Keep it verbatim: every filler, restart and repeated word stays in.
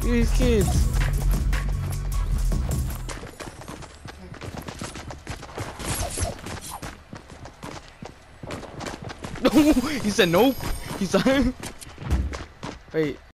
Look at these kids. No, he said nope. He said, wait.